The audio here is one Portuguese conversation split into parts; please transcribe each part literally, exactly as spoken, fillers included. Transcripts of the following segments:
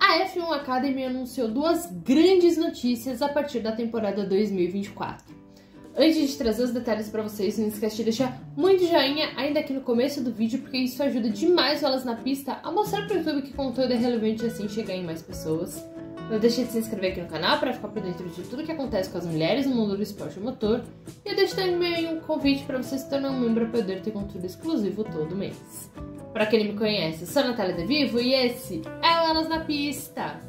A F um Academy anunciou duas grandes notícias a partir da temporada dois mil e vinte e quatro. Antes de trazer os detalhes para vocês, não esquece de deixar muito joinha ainda aqui no começo do vídeo, porque isso ajuda demais o Elas na Pista a mostrar para o YouTube que conteúdo é relevante e assim chegar em mais pessoas. Não deixe de se inscrever aqui no canal para ficar por dentro de tudo que acontece com as mulheres no mundo do esporte motor. E deixe também um convite para você se tornar um membro para poder ter conteúdo exclusivo todo mês. Para quem não me conhece, sou a Natália De Vivo e esse é o Elas na Pista!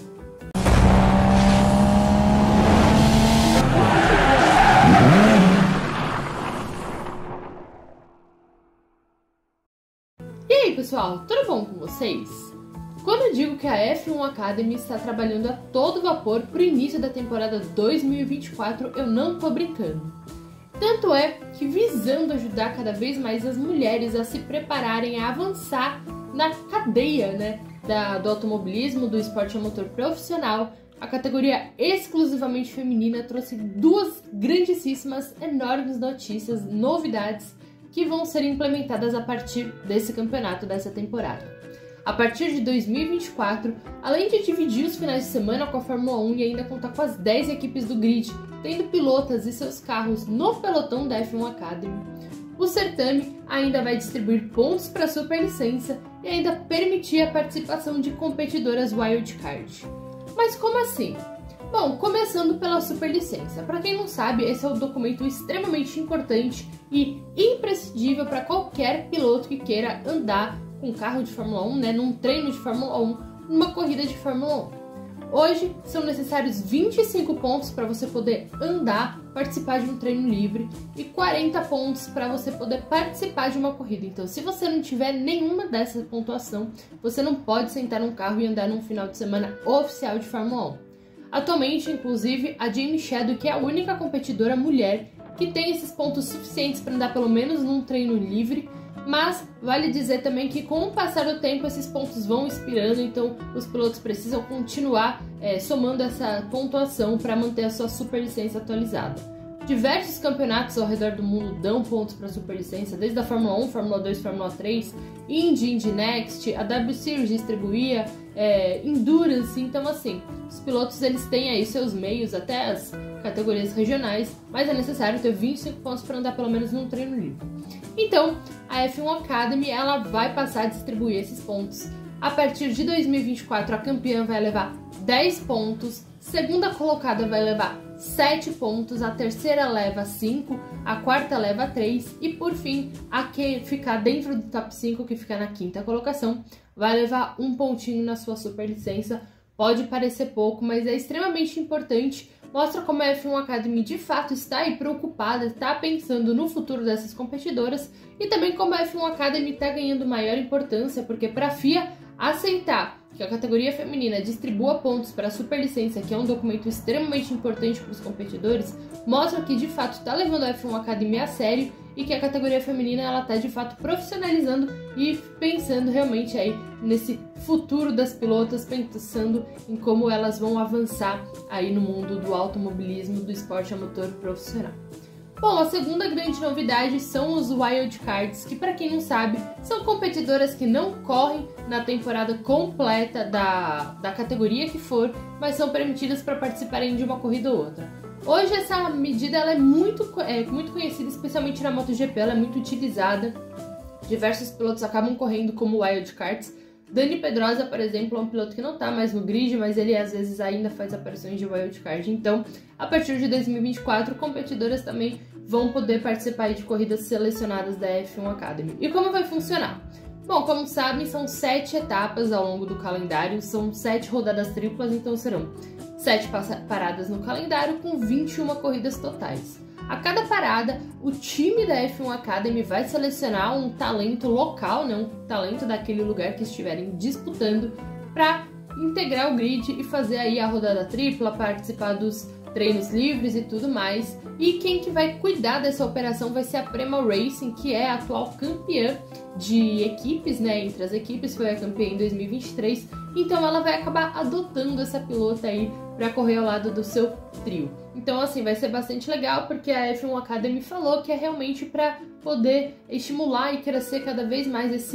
E aí pessoal, tudo bom com vocês? Quando eu digo que a F um Academy está trabalhando a todo vapor para o início da temporada dois mil e vinte e quatro, eu não tô brincando. Tanto é que, visando ajudar cada vez mais as mulheres a se prepararem a avançar na cadeia, né, da, do automobilismo, do esporte a motor profissional, a categoria exclusivamente feminina trouxe duas grandíssimas, enormes notícias, novidades, que vão ser implementadas a partir desse campeonato, dessa temporada. A partir de dois mil e vinte e quatro, além de dividir os finais de semana com a Fórmula um e ainda contar com as dez equipes do grid, tendo pilotas e seus carros no pelotão da F um Academy, o certame ainda vai distribuir pontos para a superlicença e ainda permitir a participação de competidoras wildcard. Mas como assim? Bom, começando pela superlicença. Para quem não sabe, esse é um documento extremamente importante e imprescindível para qualquer piloto que queira andar com um carro de Fórmula um, né, num treino de Fórmula um, numa corrida de Fórmula um. Hoje são necessários vinte e cinco pontos para você poder andar, participar de um treino livre e quarenta pontos para você poder participar de uma corrida. Então, se você não tiver nenhuma dessa pontuação, você não pode sentar num carro e andar num final de semana oficial de Fórmula um. Atualmente, inclusive, a Jamie Chadwick é a única competidora mulher que tem esses pontos suficientes para andar pelo menos num treino livre. Mas vale dizer também que com o passar do tempo esses pontos vão expirando, então os pilotos precisam continuar é, somando essa pontuação para manter a sua superlicença atualizada. Diversos campeonatos ao redor do mundo dão pontos para a superlicença, desde a Fórmula um, Fórmula dois, Fórmula três, Indy, Indy Next, a W Series distribuía, é, Endurance, então assim, os pilotos eles têm aí seus meios até as categorias regionais, mas é necessário ter vinte e cinco pontos para andar pelo menos num treino livre. Então, a F um Academy ela vai passar a distribuir esses pontos. A partir de dois mil e vinte e quatro, a campeã vai levar dez pontos, segunda colocada vai levar sete pontos, a terceira leva cinco, a quarta leva três e, por fim, a que ficar dentro do top cinco, que fica na quinta colocação, vai levar um pontinho na sua superlicença. Pode parecer pouco, mas é extremamente importante. Mostra como a F um Academy de fato está aí preocupada, está pensando no futuro dessas competidoras e também como a F um Academy está ganhando maior importância, porque para a F I A aceitar que a categoria feminina distribua pontos para a superlicença, que é um documento extremamente importante para os competidores, mostra que de fato está levando a F um Academy a sério e que a categoria feminina ela está de fato profissionalizando e pensando realmente aí nesse futuro das pilotas, pensando em como elas vão avançar aí no mundo do automobilismo, do esporte a motor profissional. Bom, a segunda grande novidade são os wildcards, que para quem não sabe, são competidoras que não correm na temporada completa da, da categoria que for, mas são permitidas para participarem de uma corrida ou outra. Hoje essa medida ela é, muito, é muito conhecida, especialmente na MotoGP, ela é muito utilizada. Diversos pilotos acabam correndo como wildcards. Dani Pedrosa, por exemplo, é um piloto que não está mais no grid, mas ele às vezes ainda faz aparições de wildcard. Então, a partir de dois mil e vinte e quatro, competidoras também vão poder participar de corridas selecionadas da F um Academy. E como vai funcionar? Bom, como sabem, são sete etapas ao longo do calendário, são sete rodadas triplas, então serão sete paradas no calendário com vinte e uma corridas totais. A cada parada, o time da F um Academy vai selecionar um talento local, né, um talento daquele lugar que estiverem disputando, para integrar o grid e fazer aí a rodada tripla, participar dos treinos livres e tudo mais. E quem que vai cuidar dessa operação vai ser a Prema Racing, que é a atual campeã de equipes, né, entre as equipes, foi a campeã em dois mil e vinte e três, então ela vai acabar adotando essa pilota aí para correr ao lado do seu trio. Então assim, vai ser bastante legal, porque a F um Academy falou que é realmente para poder estimular e crescer cada vez mais esse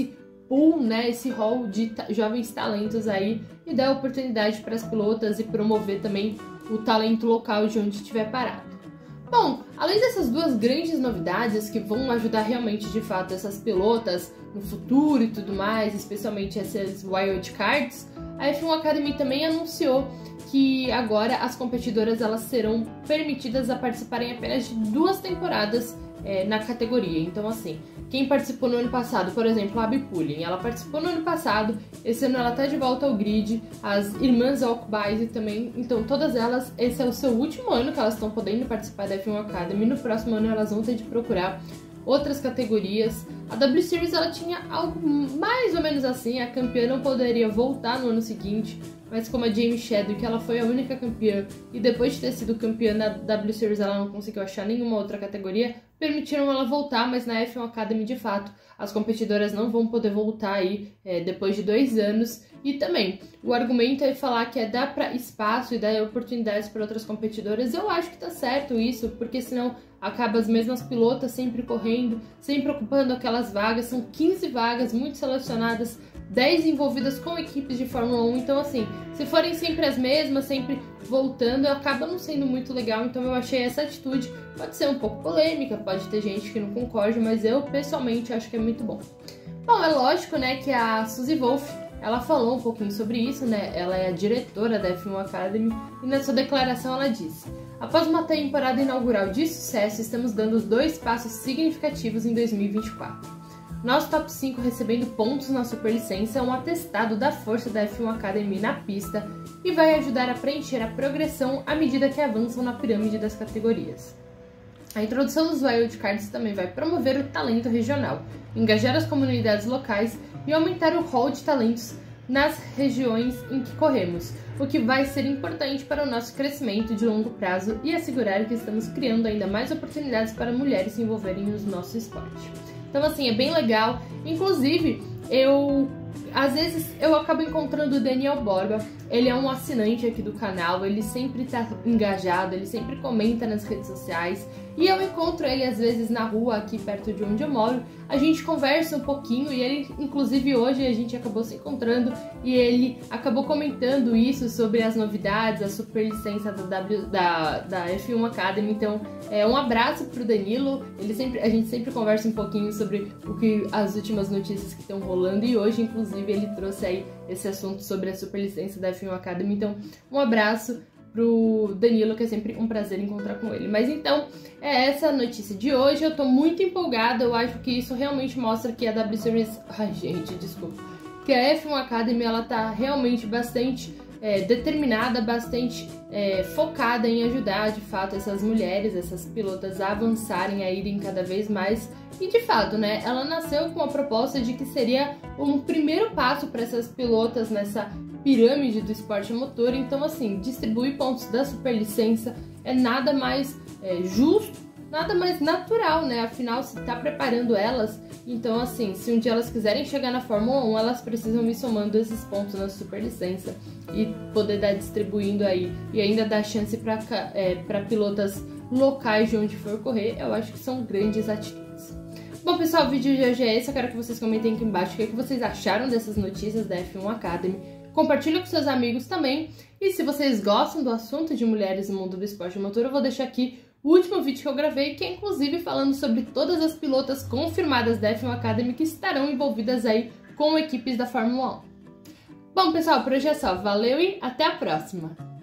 pool, né, esse hall de ta- jovens talentos aí e dar oportunidade para as pilotas e promover também o talento local de onde estiver parado. Bom, além dessas duas grandes novidades que vão ajudar realmente de fato essas pilotas no futuro e tudo mais, especialmente essas wild cards, a F um Academy também anunciou que agora as competidoras elas serão permitidas a participarem apenas de duas temporadas é, na categoria. Então, assim, quem participou no ano passado, por exemplo, a Abby Pullen, ela participou no ano passado, esse ano ela tá de volta ao grid, as irmãs Alkbaise também, então todas elas, esse é o seu último ano que elas estão podendo participar da F um Academy, no próximo ano elas vão ter de procurar outras categorias. A W Series ela tinha algo mais ou menos assim, a campeã não poderia voltar no ano seguinte, mas como a Jamie Chadwick ela foi a única campeã e depois de ter sido campeã na W Series ela não conseguiu achar nenhuma outra categoria, permitiram ela voltar, mas na F um Academy de fato as competidoras não vão poder voltar aí é, depois de dois anos. E também, o argumento é falar que é dar pra espaço e dar oportunidades para outras competidoras. Eu acho que tá certo isso, porque senão acaba as mesmas pilotas sempre correndo, sempre ocupando aquelas vagas. São quinze vagas muito selecionadas, dez envolvidas com equipes de Fórmula um. Então, assim, se forem sempre as mesmas, sempre voltando, acaba não sendo muito legal. Então, eu achei essa atitude, pode ser um pouco polêmica, pode ter gente que não concorde, mas eu, pessoalmente, acho que é muito bom. Bom, é lógico, né, que a Suzy Wolff, ela falou um pouquinho sobre isso, né? Ela é a diretora da F um Academy e na sua declaração ela disse: após uma temporada inaugural de sucesso, estamos dando dois passos significativos em dois mil e vinte e quatro. Nosso top cinco recebendo pontos na superlicença é um atestado da força da F um Academy na pista e vai ajudar a preencher a progressão à medida que avançam na pirâmide das categorias. A introdução dos wildcards também vai promover o talento regional, engajar as comunidades locais e aumentar o hall de talentos nas regiões em que corremos, o que vai ser importante para o nosso crescimento de longo prazo e assegurar que estamos criando ainda mais oportunidades para mulheres se envolverem no nosso esporte. Então, assim, é bem legal. Inclusive, eu... às vezes eu acabo encontrando o Daniel Borba, ele é um assinante aqui do canal, ele sempre tá engajado, ele sempre comenta nas redes sociais, e eu encontro ele às vezes na rua aqui perto de onde eu moro, a gente conversa um pouquinho e ele, inclusive hoje a gente acabou se encontrando e ele acabou comentando isso sobre as novidades, a superlicença da, w, da, da F um Academy. Então é um abraço pro Danilo, ele sempre, a gente sempre conversa um pouquinho sobre o que as últimas notícias que estão rolando e hoje inclusive ele trouxe aí esse assunto sobre a superlicença da F um Academy. Então um abraço pro Danilo, que é sempre um prazer encontrar com ele. Mas então, é essa a notícia de hoje. Eu tô muito empolgada, eu acho que isso realmente mostra que a W Series... Ai, gente, desculpa. Que a F um Academy, ela tá realmente bastante é, determinada, bastante é, focada em ajudar, de fato, essas mulheres, essas pilotas a avançarem, a irem cada vez mais. E, de fato, né, ela nasceu com a proposta de que seria um primeiro passo para essas pilotas nessa pirâmide do esporte motor. Então, assim, distribuir pontos da superlicença é nada mais é, justo, nada mais natural, né? Afinal, se tá preparando elas, então, assim, se um dia elas quiserem chegar na Fórmula um, elas precisam ir somando esses pontos na superlicença e poder dar distribuindo aí e ainda dar chance para é, para pilotas locais de onde for correr. Eu acho que são grandes atitudes. Bom, pessoal, o vídeo de hoje é esse. Eu quero que vocês comentem aqui embaixo o que, é que vocês acharam dessas notícias da F um Academy. Compartilha com seus amigos também. E se vocês gostam do assunto de mulheres no mundo do esporte motor, eu vou deixar aqui o último vídeo que eu gravei, que é inclusive falando sobre todas as pilotas confirmadas da F um Academy que estarão envolvidas aí com equipes da Fórmula um. Bom, pessoal, por hoje é só. Valeu e até a próxima!